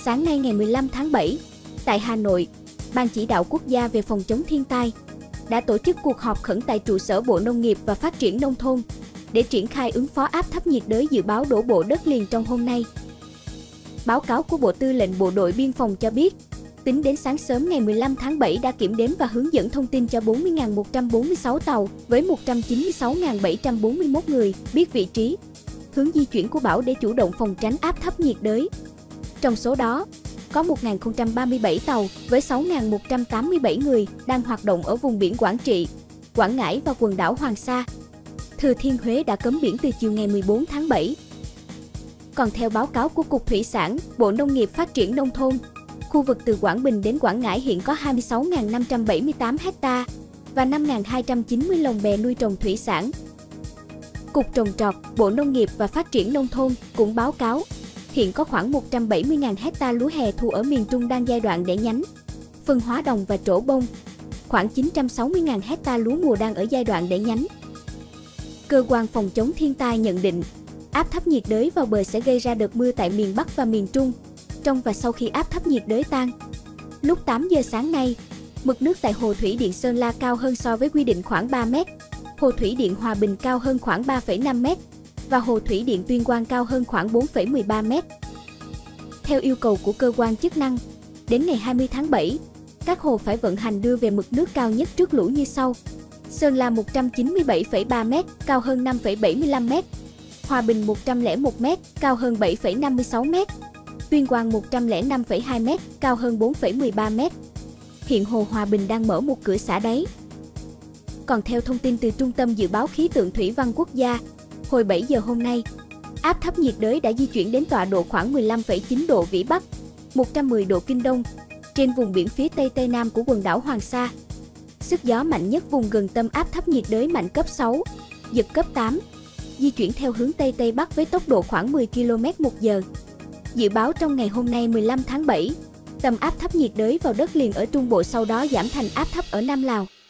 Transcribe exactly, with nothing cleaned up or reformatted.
Sáng nay ngày mười lăm tháng bảy, tại Hà Nội, Ban Chỉ đạo Quốc gia về phòng chống thiên tai đã tổ chức cuộc họp khẩn tại trụ sở Bộ Nông nghiệp và Phát triển Nông thôn để triển khai ứng phó áp thấp nhiệt đới dự báo đổ bộ đất liền trong hôm nay. Báo cáo của Bộ Tư lệnh Bộ đội Biên phòng cho biết, tính đến sáng sớm ngày mười lăm tháng bảy đã kiểm đếm và hướng dẫn thông tin cho bốn mươi nghìn một trăm bốn mươi sáu tàu với một trăm chín mươi sáu nghìn bảy trăm bốn mươi mốt người biết vị trí, hướng di chuyển của bão để chủ động phòng tránh áp thấp nhiệt đới. Trong số đó, có một nghìn không trăm ba mươi bảy tàu với sáu nghìn một trăm tám mươi bảy người đang hoạt động ở vùng biển Quảng Trị, Quảng Ngãi và quần đảo Hoàng Sa. Thừa Thiên Huế đã cấm biển từ chiều ngày mười bốn tháng bảy. Còn theo báo cáo của Cục Thủy sản, Bộ Nông nghiệp Phát triển Nông thôn, khu vực từ Quảng Bình đến Quảng Ngãi hiện có hai mươi sáu nghìn năm trăm bảy mươi tám ha và năm nghìn hai trăm chín mươi lồng bè nuôi trồng thủy sản. Cục Trồng trọt, Bộ Nông nghiệp và Phát triển Nông thôn cũng báo cáo, hiện có khoảng một trăm bảy mươi nghìn ha lúa hè thu ở miền Trung đang giai đoạn đẻ nhánh, phân hóa đồng và trổ bông, khoảng chín trăm sáu mươi nghìn ha lúa mùa đang ở giai đoạn đẻ nhánh. Cơ quan phòng chống thiên tai nhận định, áp thấp nhiệt đới vào bờ sẽ gây ra đợt mưa tại miền Bắc và miền Trung, trong và sau khi áp thấp nhiệt đới tan. Lúc tám giờ sáng nay, mực nước tại Hồ Thủy Điện Sơn La cao hơn so với quy định khoảng ba mét, Hồ Thủy Điện Hòa Bình cao hơn khoảng ba phẩy năm mét và Hồ Thủy Điện Tuyên Quang cao hơn khoảng bốn phẩy mười ba mét. Theo yêu cầu của cơ quan chức năng, đến ngày hai mươi tháng bảy, các hồ phải vận hành đưa về mực nước cao nhất trước lũ như sau. Sơn La một trăm chín mươi bảy phẩy ba mét, cao hơn năm phẩy bảy mươi lăm mét. Hòa Bình một trăm lẻ một mét, cao hơn bảy phẩy năm mươi sáu mét. Tuyên Quang một trăm lẻ năm phẩy hai mét, cao hơn bốn phẩy mười ba mét. Hiện Hồ Hòa Bình đang mở một cửa xả đáy. Còn theo thông tin từ Trung tâm Dự báo Khí tượng Thủy văn Quốc gia, hồi bảy giờ hôm nay, áp thấp nhiệt đới đã di chuyển đến tọa độ khoảng mười lăm phẩy chín độ Vĩ Bắc, một trăm mười độ Kinh Đông, trên vùng biển phía Tây Tây Nam của quần đảo Hoàng Sa. Sức gió mạnh nhất vùng gần tâm áp thấp nhiệt đới mạnh cấp sáu, giật cấp tám, di chuyển theo hướng Tây Tây Bắc với tốc độ khoảng mười ki lô mét một giờ. Dự báo trong ngày hôm nay mười lăm tháng bảy, tâm áp thấp nhiệt đới vào đất liền ở Trung Bộ sau đó giảm thành áp thấp ở Nam Lào.